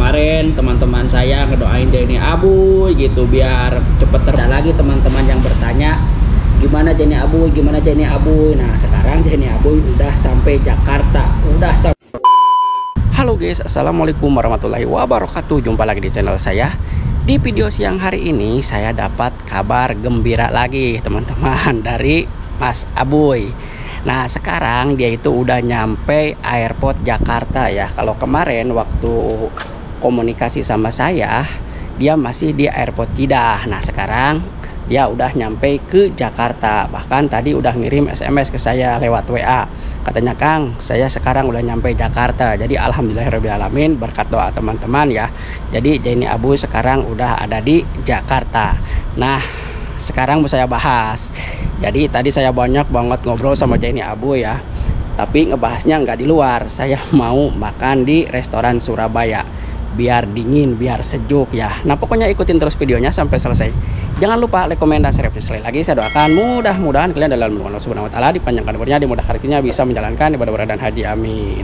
kemarin teman-teman saya ngedoain Denny Abuy gitu biar cepet terda lagi teman-teman yang bertanya gimana Denny Abuy, gimana Denny Abuy. Nah sekarang Denny Abuy udah sampai Jakarta, udah sampai. Halo guys, assalamualaikum warahmatullahi wabarakatuh. Jumpa lagi di channel saya. Di video siang hari ini saya dapat kabar gembira lagi teman-teman dari Mas Abuy. Nah sekarang dia itu udah nyampe airport Jakarta ya. Kalau kemarin waktu komunikasi sama saya dia masih di airport Jeddah. Nah sekarang dia udah nyampe ke Jakarta. Bahkan tadi udah ngirim SMS ke saya lewat WA. Katanya Kang, saya sekarang udah nyampe Jakarta. Jadi alhamdulillahirobbilalamin berkat doa teman-teman ya. Jadi Denny Abuy sekarang udah ada di Jakarta. Nah sekarang mau saya bahas. Jadi tadi saya banyak banget ngobrol sama Denny Abuy ya. Tapi ngebahasnya nggak di luar. Saya mau makan di restoran Surabaya. Biar dingin, biar sejuk ya. Nah pokoknya ikutin terus videonya sampai selesai. Jangan lupa like, komen, dan share. Sekali lagi saya doakan mudah-mudahan kalian dalam lindungan Allah Subhanahu wa taala, dipanjangkan umurnya, dimudahkan rezekinya, bisa menjalankan ibadah dan haji, amin.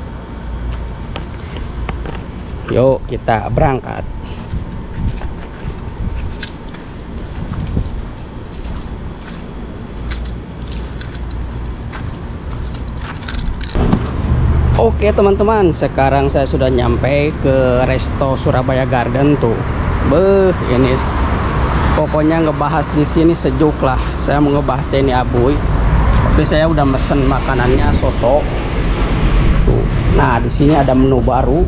Yuk kita berangkat. Oke teman-teman, sekarang saya sudah nyampe ke Resto Surabaya Garden tuh. Beuh, ini pokoknya ngebahas di sini sejuk lah. Saya mau ngebahas Denny Abuy. Tapi saya udah mesen makanannya soto. Tuh. Nah, di sini ada menu baru.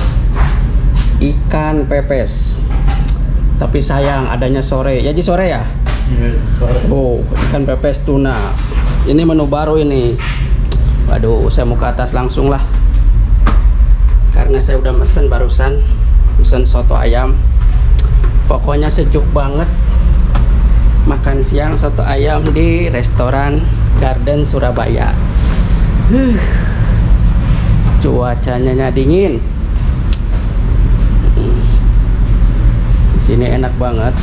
Ikan pepes. Tapi sayang adanya sore. Ya, di sore ya? Iya, sore. Oh, ikan pepes tuna. Ini menu baru ini. Waduh, saya mau ke atas langsung lah. Karena saya udah mesen barusan. Mesen soto ayam. Pokoknya sejuk banget. Makan siang soto ayam di restoran Garden Surabaya. Cuacanya dingin. Di sini enak banget.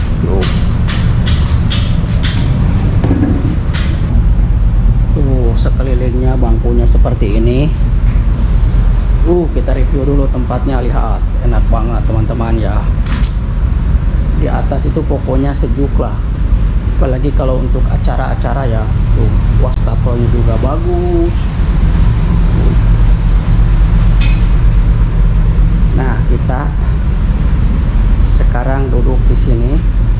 Sekelilingnya bangkunya seperti ini. Kita review dulu tempatnya. Lihat, enak banget teman-teman ya. Di atas itu pokoknya sejuk lah. Apalagi kalau untuk acara-acara ya. Tuh, wastafelnya juga bagus. Nah, kita sekarang duduk di sini.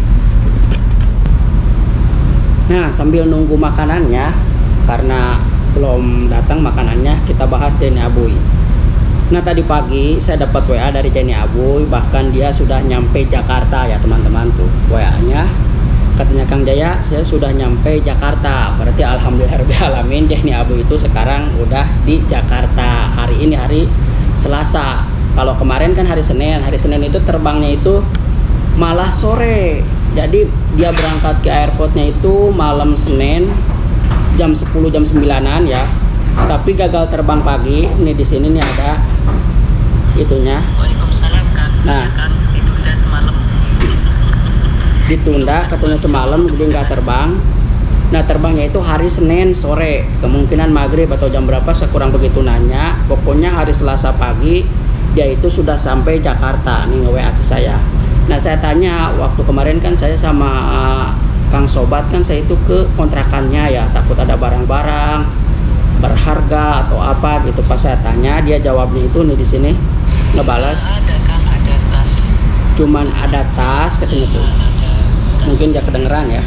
Nah, sambil nunggu makanannya, karena belum datang makanannya, kita bahas Denny Abuy. Nah tadi pagi saya dapat WA dari Denny Abuy, bahkan dia sudah nyampe Jakarta ya teman-teman. Tuh WA-nya katanya Kang Jaya saya sudah nyampe Jakarta. Berarti alhamdulillahirobbilalamin Denny Abuy itu sekarang udah di Jakarta. Hari ini hari Selasa. Kalau kemarin kan hari Senin. Hari Senin itu terbangnya itu malah sore. Jadi dia berangkat ke airportnya itu malam Senin jam 10 jam 9-an ya. Tapi gagal terbang pagi. Ini di sini nih ada itunya. Waalaikumsalam Kang. Nah, Kang, ditunda semalam. Ditunda katanya semalam, jadi nggak terbang. Nah terbangnya itu hari Senin sore, kemungkinan maghrib atau jam berapa saya kurang begitu nanya. Pokoknya hari Selasa pagi dia itu sudah sampai Jakarta. Nih nge-WA ke saya. Nah saya tanya, waktu kemarin kan saya sama Kang Sobat kan saya itu ke kontrakannya ya, takut ada barang-barang berharga atau apa gitu. Pas saya tanya, dia jawabnya itu nih di sini ngebalas. Ada Kang, ada tas. Cuman ada tas katanya tuh. Mungkin dia kedengeran ya.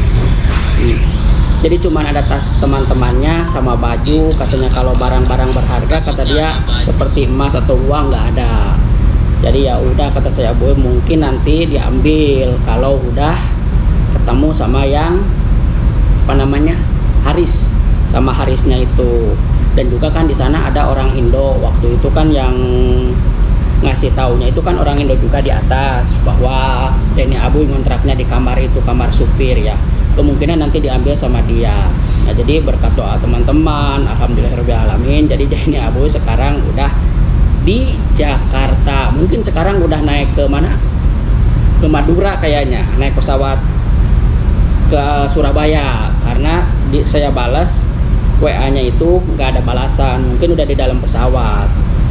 Jadi cuman ada tas teman-temannya sama baju. Katanya kalau barang-barang berharga kata dia seperti emas atau uang nggak ada. Jadi ya udah kata saya, boy mungkin nanti diambil kalau udah ketemu sama yang apa namanya Haris, sama Harisnya itu. Dan juga kan di sana ada orang Indo waktu itu kan yang ngasih taunya itu kan orang Indo juga di atas, bahwa Denny Abuy ngontraknya di kamar itu, kamar supir ya. Kemungkinan nanti diambil sama dia. Nah jadi berkat doa teman-teman, alhamdulillahirobbilalamin, jadi Denny Abuy sekarang udah di Jakarta. Mungkin sekarang udah naik ke mana, ke Madura kayaknya, naik pesawat ke Surabaya. Karena saya balas WA-nya itu nggak ada balasan, mungkin udah di dalam pesawat.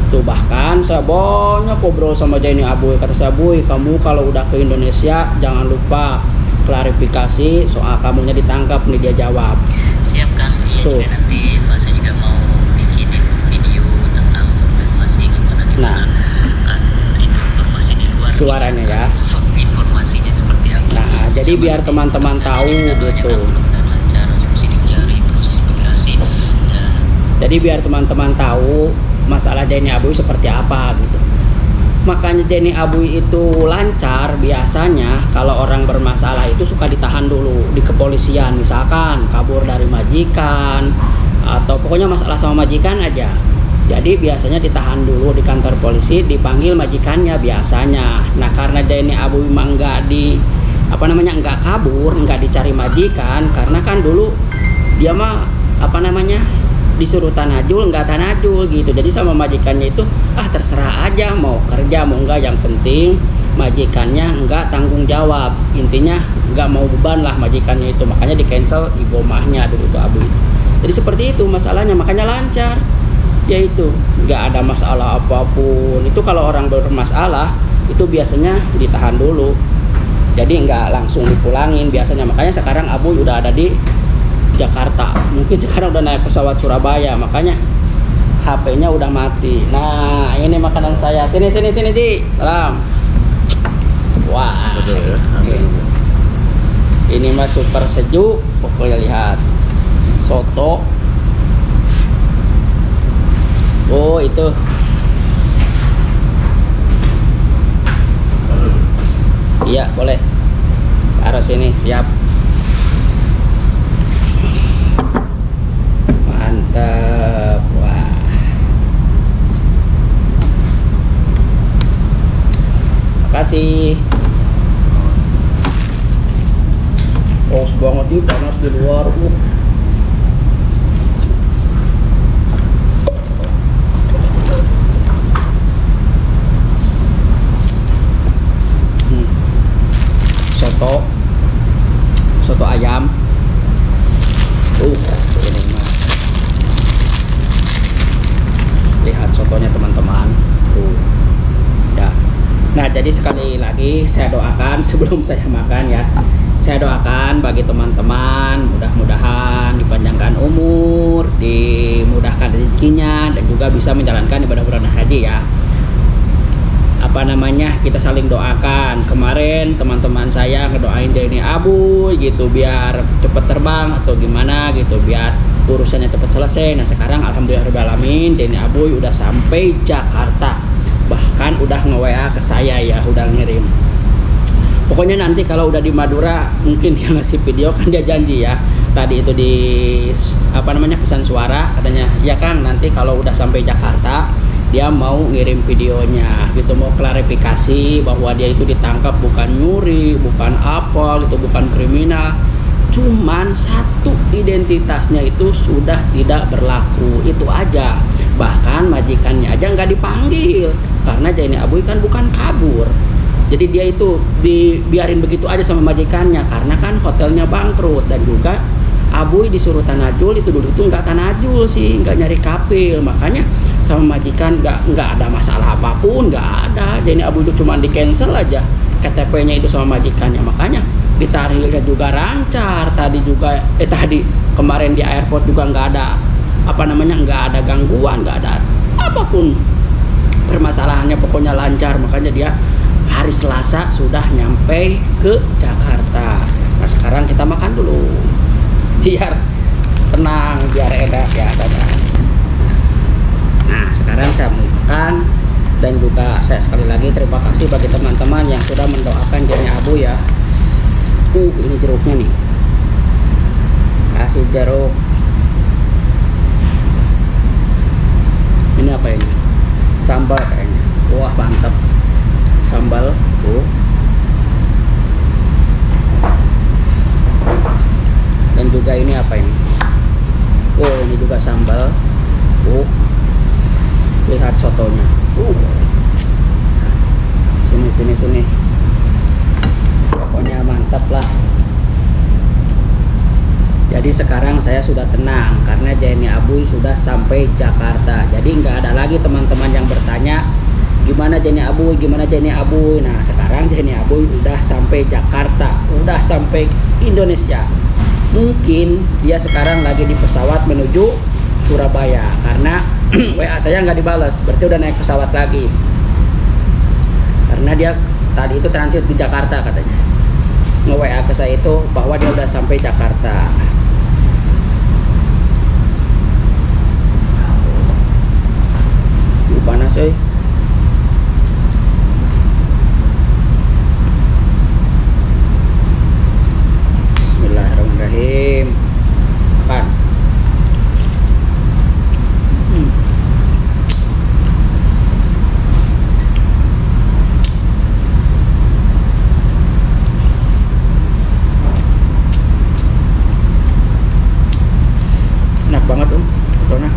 Tuh bahkan saya banyak ngobrol sama Jenny Aboy, kata saya, Boy, kamu kalau udah ke Indonesia jangan lupa klarifikasi soal kamunya ditangkap. Nih dia jawab. Siap Kang, iya Tuh. juga nanti Mas juga mau bikinin video tentang konfirmasi gimana Nah. kan informasi di luar Suaranya ya. informasinya seperti apa. Nah, jadi biar teman-teman tahu gitu. Lancar, sidik jari, proses imigrasi dan Jadi biar teman-teman tahu masalah Jenny Aboy seperti apa gitu. Makanya Jenny Aboy itu lancar biasanya kalau orang bermasalah itu suka ditahan dulu di kepolisian, misalkan kabur dari majikan atau pokoknya masalah sama majikan aja. Jadi biasanya ditahan dulu di kantor polisi, dipanggil majikannya biasanya. Nah, karena Jenny Aboy memang nggak kabur, nggak dicari majikan, karena kan dulu dia mah disuruh tanajul nggak tanajul gitu. Jadi sama majikannya itu terserah aja mau kerja mau enggak, yang penting majikannya nggak tanggung jawab, intinya nggak mau beban lah majikannya itu. Makanya di cancel di rumahnya dulu itu Abu itu. Jadi seperti itu masalahnya, makanya lancar, yaitu nggak ada masalah apapun. Itu kalau orang bermasalah itu biasanya ditahan dulu, jadi nggak langsung dipulangin biasanya. Makanya sekarang Abu udah ada di Jakarta, mungkin sekarang udah naik pesawat Surabaya, makanya HP-nya udah mati. Nah, ini makanan saya. Sini Ji. Salam. Wah. Ini mah super sejuk, pokoknya lihat. Soto. Oh, itu. Iya, boleh. Taruh sini, siap. Mantap. Wah. Makasih. Panas banget nih, panas di luar. Soto ayam. Ini mah. Lihat sotonya teman-teman. Ya. Nah, jadi sekali lagi saya doakan sebelum saya makan ya. Saya doakan bagi teman-teman mudah-mudahan dipanjangkan umur, dimudahkan rezekinya, dan juga bisa menjalankan ibadah bulan haji ya. Kita saling doakan. Kemarin teman-teman saya ngedoain Jenny Aboy gitu biar cepet terbang atau gimana gitu, biar urusannya cepet selesai. Nah, sekarang alhamdulillahirobbilalamin Jenny Aboy udah sampai Jakarta, bahkan udah nge-WA ke saya ya, udah ngirim. Pokoknya nanti kalau udah di Madura mungkin dia ngasih video, kan dia janji ya tadi itu di pesan suara, katanya ya Kang, nanti kalau udah sampai Jakarta dia mau ngirim videonya gitu, mau klarifikasi bahwa dia itu ditangkap bukan nyuri, bukan apa gitu, bukan kriminal, cuman satu identitasnya itu sudah tidak berlaku, itu aja. Bahkan majikannya aja nggak dipanggil karena Jenny Aboy kan bukan kabur. Jadi dia itu dibiarin begitu aja sama majikannya karena kan hotelnya bangkrut, dan juga Aboy disuruh tanajul itu dulu itu nggak tanajul sih, nggak nyari kapil, makanya sama majikan nggak ada masalah apapun, nggak ada. Jenny Aboy itu cuma di cancel aja KTP-nya itu sama majikannya, makanya ditarilnya juga lancar. Tadi kemarin di airport juga nggak ada nggak ada gangguan, nggak ada apapun permasalahannya, pokoknya lancar. Makanya dia hari Selasa sudah nyampe ke Jakarta. Nah, sekarang kita makan dulu biar tenang, biar enak ya dadah. Nah, sekarang saya mau makan, dan juga saya sekali lagi terima kasih bagi teman-teman yang sudah mendoakan Jenny Aboy ya. Ini jeruknya nih, kasih jeruk. Ini apa ini? Sambal kayaknya. Wah, mantap sambal tuh. Dan juga ini apa ini? Oh, ini juga sambal. Lihat sotonya. Sini. Pokoknya mantap lah. Jadi Jadi sekarang saya sudah tenang karena Jenny Abuy sudah sampai Jakarta. Jadi nggak ada lagi teman-teman yang bertanya gimana Jenny Abuy, gimana Jenny Abuy. Nah sekarang Jenny Abuy udah sampai Jakarta, udah sampai Indonesia. Mungkin dia sekarang lagi di pesawat menuju Surabaya karena WA saya nggak dibalas, berarti udah naik pesawat lagi. Karena dia tadi itu transit di Jakarta katanya. Nge-WA ke saya itu bahwa dia udah sampai Jakarta. Panas euy. Bismillahirrahmanirrahim. Makan. Enak banget Rona.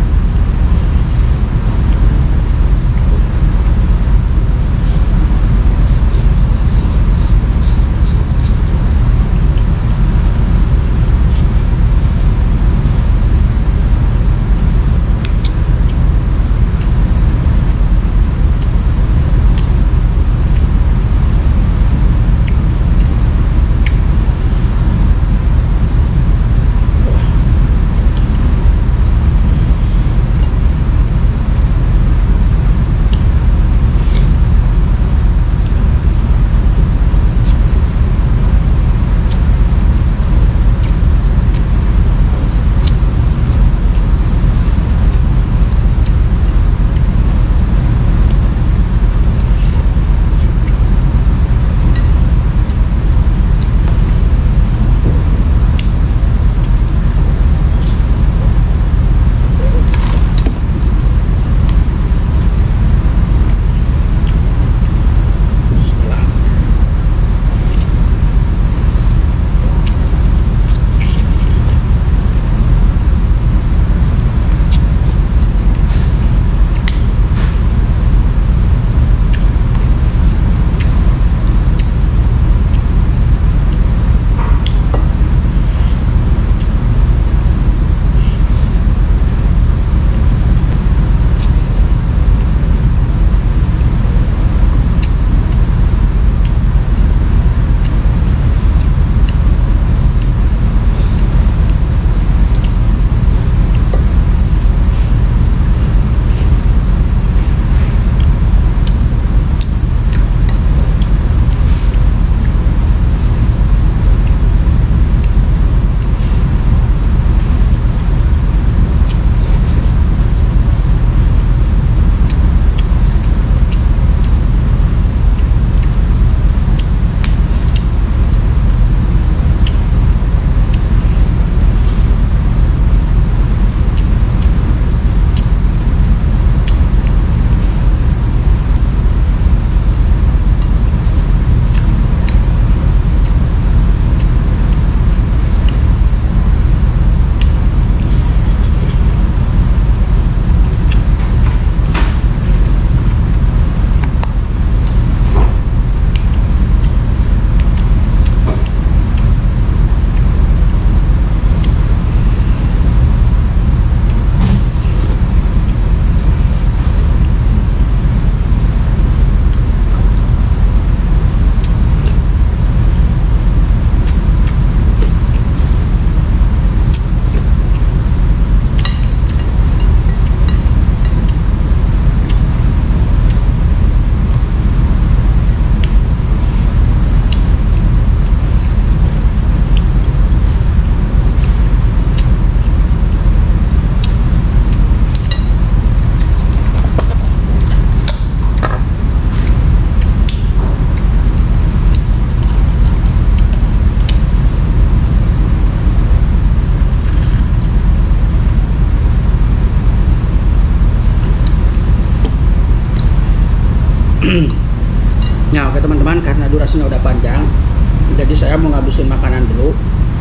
Nah oke teman-teman, karena durasinya udah panjang, jadi saya mau ngabisin makanan dulu.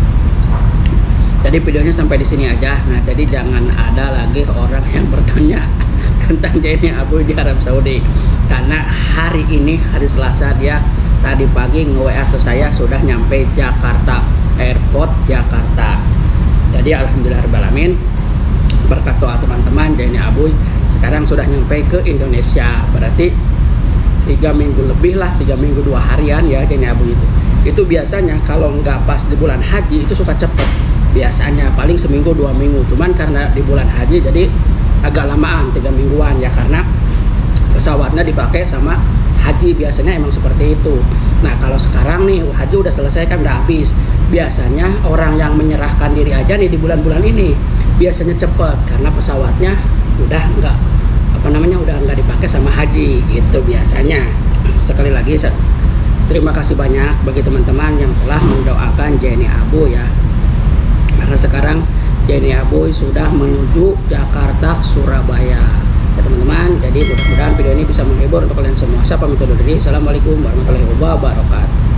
Jadi videonya sampai di sini aja. Nah jadi jangan ada lagi orang yang bertanya tentang Jenny Abuy di Arab Saudi, karena hari ini hari Selasa dia tadi pagi nge-WA ke saya sudah nyampe Jakarta, airport Jakarta. Jadi alhamdulillahirobbilalamin, berkat doa teman-teman Jenny Abuy sekarang sudah nyampe ke Indonesia. Berarti 3 minggu lebih lah, 3 minggu 2 harian ya Jenny Abuy itu biasanya kalau nggak pas di bulan haji itu suka cepet, biasanya paling seminggu 2 minggu, cuman karena di bulan haji jadi agak lamaan 3 mingguan ya, karena pesawatnya dipakai sama haji, biasanya emang seperti itu. Nah kalau sekarang nih haji udah selesai kan, udah habis, biasanya orang yang menyerahkan diri aja nih di bulan-bulan ini biasanya cepet karena pesawatnya udah nggak dipakai sama haji gitu biasanya. Sekali lagi terima kasih banyak bagi teman-teman yang telah mendoakan Jenny Abuy ya, karena sekarang Jenny Abuy sudah menuju Jakarta Surabaya ya teman-teman. Jadi mudah-mudahan video ini bisa menghibur untuk kalian semua. Saya pamit undur diri. Assalamualaikum warahmatullahi wabarakatuh.